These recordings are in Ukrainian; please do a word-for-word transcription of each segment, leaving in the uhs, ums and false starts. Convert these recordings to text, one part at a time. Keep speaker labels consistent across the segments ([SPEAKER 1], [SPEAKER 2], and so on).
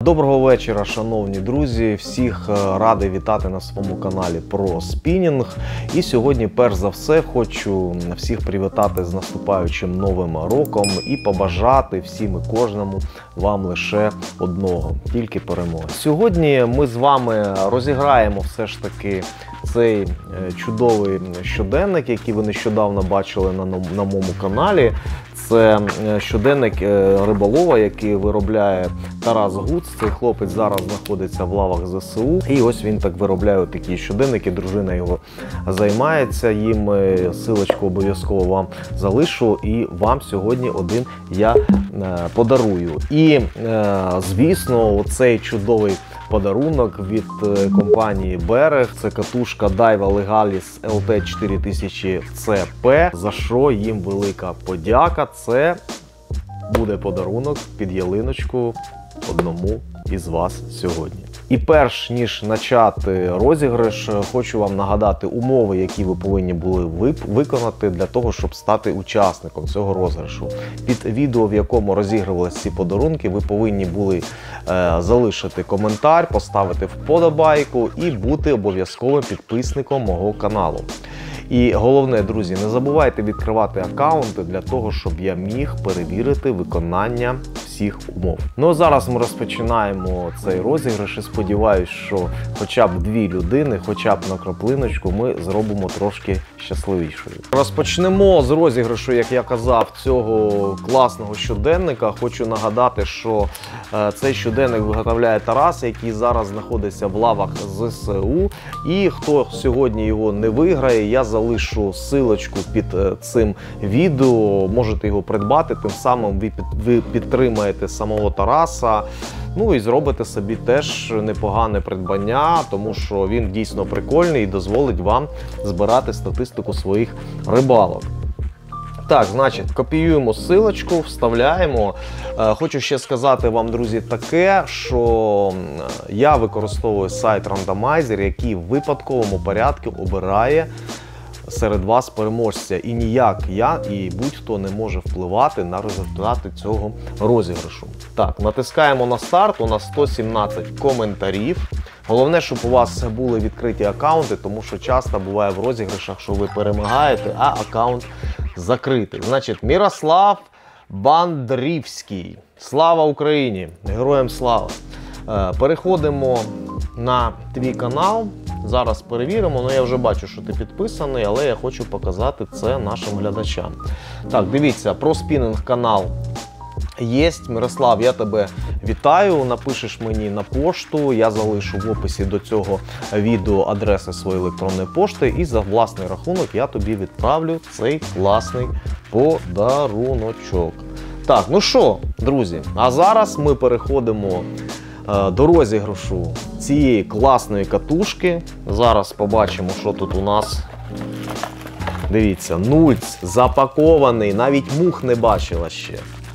[SPEAKER 1] Доброго вечора, шановні друзі! Всіх радий вітати на своєму каналі про спінінг. І сьогодні, перш за все, хочу всіх привітати з наступаючим новим роком і побажати всім і кожному вам лише одного, тільки перемоги. Сьогодні ми з вами розіграємо все ж таки цей чудовий щоденник, який ви нещодавно бачили на, на моєму каналі. Це щоденник риболова, який виробляє Тарас Гуц. Цей хлопець зараз знаходиться в лавах зе се у. І ось він так виробляє такі щоденники, дружина його займається їм. Силочку обов'язково вам залишу і вам сьогодні один я подарую. І, звісно, цей чудовий подарунок від компанії Берег. Це катушка Daiwa Legalis ел те чотири тисячі це пе, за що їм велика подяка. Це буде подарунок під ялиночку одному із вас сьогодні. І перш ніж почати розіграш, хочу вам нагадати умови, які ви повинні були виконати для того, щоб стати учасником цього розіграшу. Під відео, в якому розігрувалися ці подарунки, ви повинні були е, залишити коментар, поставити вподобайку і бути обов'язковим підписником мого каналу. І головне, друзі, не забувайте відкривати аккаунти для того, щоб я міг перевірити виконання всіх умов. Ну а зараз ми розпочинаємо цей розіграш і сподіваюся, що хоча б дві людини, хоча б на краплиночку ми зробимо трошки щасливішою. Розпочнемо з розіграшу, як я казав, цього класного щоденника. Хочу нагадати, що е, цей щоденник виготовляє Тарас, який зараз знаходиться в лавах зе се у. І хто сьогодні його не виграє, я залишу ссылочку під цим відео, можете його придбати, тим самим ви, під, ви підтримаєте самого Тараса, ну і зробите собі теж непогане придбання, тому що він дійсно прикольний і дозволить вам збирати статистику своїх рибалок. Так, значить, копіюємо ссылочку, вставляємо. Хочу ще сказати вам, друзі, таке, що я використовую сайт Randomizer, який в випадковому порядку обирає серед вас переможця. І ніяк я і будь-хто не може впливати на результати цього розіграшу. Так, натискаємо на старт, у нас сто сімнадцять коментарів. Головне, щоб у вас були відкриті аккаунти, тому що часто буває в розіграшах, що ви перемагаєте, а аккаунт закритий. Значить, Мирослав Бандрівський. Слава Україні! Героям слава! Переходимо на твій канал. Зараз перевіримо, ну я вже бачу, що ти підписаний, але я хочу показати це нашим глядачам. Так, дивіться, про спінінг канал є. Мирослав, я тебе вітаю, напишеш мені на пошту, я залишу в описі до цього відео адреси своєї електронної пошти і за власний рахунок я тобі відправлю цей класний подаруночок. Так, ну що, друзі, а зараз ми переходимо до розіграшу цієї класної катушки. Зараз побачимо, що тут у нас. Дивіться, нульц запакований, навіть мух не бачила ще.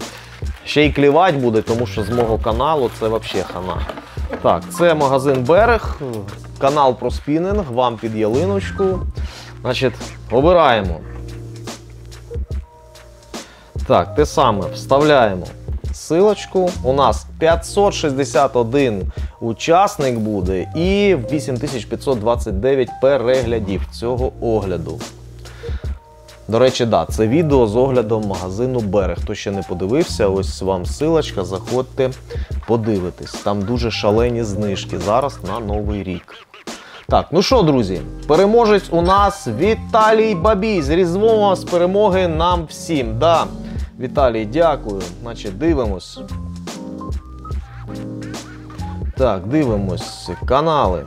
[SPEAKER 1] Ще й клівать буде, тому що з мого каналу це взагалі хана. Так, це магазин Берег, канал про спінінг, вам під ялиночку. Значить, обираємо. Так, те саме, вставляємо ссылочку. У нас п'ятсот шістдесят один учасник буде і вісім тисяч п'ятсот двадцять дев'ять переглядів цього огляду. До речі, да, це відео з оглядом магазину Берег. Хто ще не подивився, ось вам ссылочка, заходьте, подивитись. Там дуже шалені знижки зараз на Новий рік. Так, ну що, друзі, переможець у нас Віталій Бабій. З Різдвом, з перемоги нам всім. Да. Віталій, дякую. Значить, дивимось. Так, дивимось. Канали.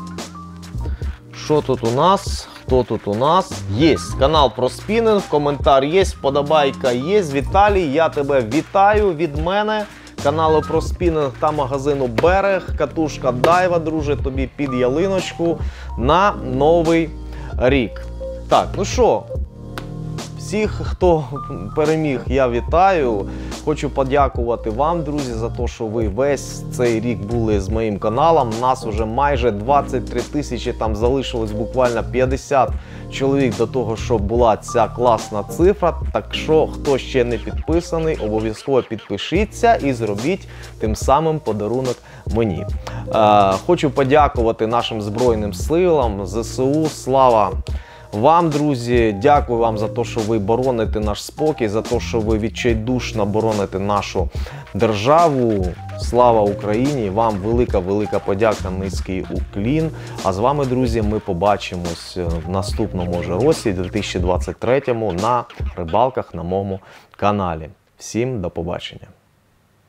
[SPEAKER 1] Що тут у нас? Хто тут у нас? Є. Канал про спінінг, коментар є, вподобайка є. Віталій, я тебе вітаю від мене. Каналу про спінінг та магазину Берег. Катушка Daiwa, друже, тобі під ялиночку на Новий рік. Так, ну що? Всіх, хто переміг, я вітаю. Хочу подякувати вам, друзі, за те, що ви весь цей рік були з моїм каналом. Нас уже майже двадцять три тисячі, там залишилось буквально п'ятдесят чоловік до того, щоб була ця класна цифра. Так що, хто ще не підписаний, обов'язково підпишіться і зробіть тим самим подарунок мені. Е, хочу подякувати нашим Збройним силам, ЗСУ, слава вам, друзі. Дякую вам за те, що ви бороните наш спокій, за те, що ви відчайдушно бороните нашу державу. Слава Україні! Вам велика-велика подяка, низький уклін. А з вами, друзі, ми побачимось в наступному вже році, дві тисячі двадцять третьому, на рибалках на моєму каналі. Всім до побачення!